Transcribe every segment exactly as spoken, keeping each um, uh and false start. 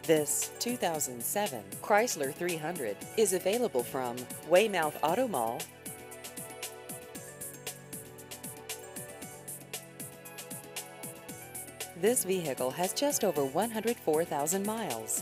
This two thousand seven Chrysler three hundred is available from Weymouth Auto Mall. This vehicle has just over one hundred four thousand miles.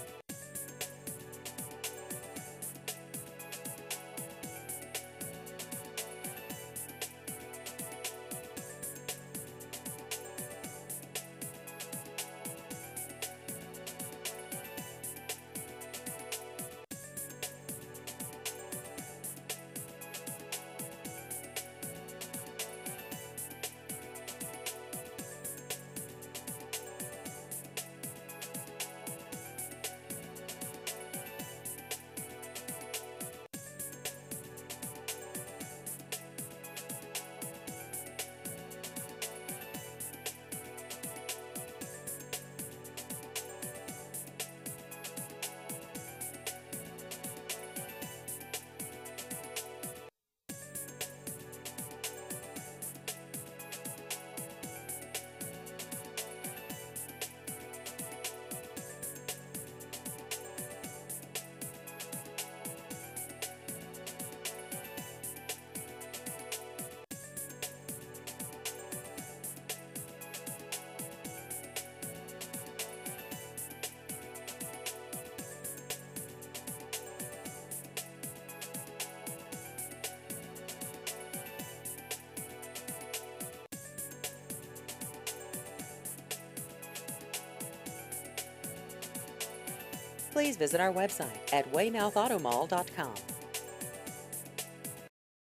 Please visit our website at weymouth auto mall dot com.